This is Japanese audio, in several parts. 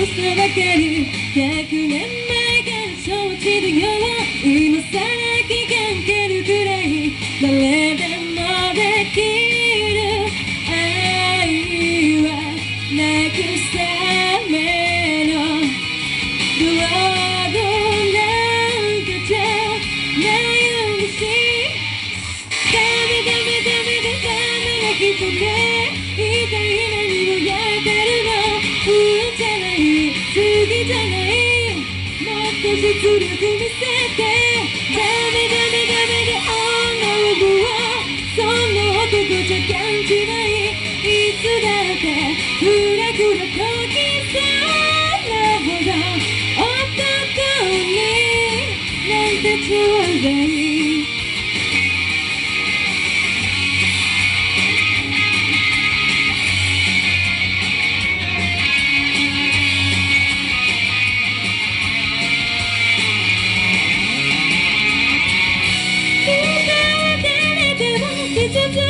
したばかり100年前から承知るよ今さら気がけるくらい誰でもできる愛はなくすための道具なんかじゃないんだしダメダメダメでダメな人で一体何をやってるのうんじゃない好きじゃないもっと実力見せてダメダメダメで女をもうそんな男じゃ感じないいつだってふらふらときそうなほど男になんてちょうだい続いて大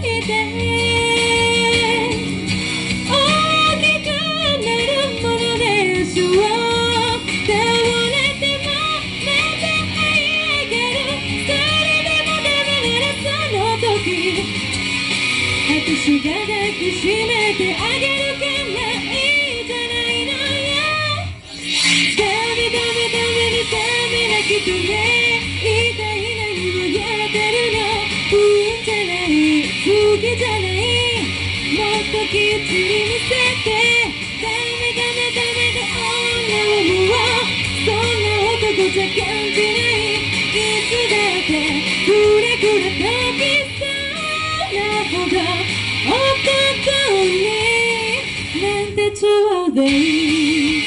きくなるものでしょう倒れてもまた這い上がるそれでもダメならその時私が抱きしめてあげるからいいじゃないのよダメダメダメでダメな人ね一体何をやってるのうんじゃない好きじゃないもっときっちり見せてダメダメダメで女をもうそんな男じゃ感じないいつだってふらふらときそうなほど男になんてちょうだい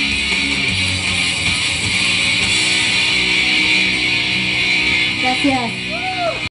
Gracias.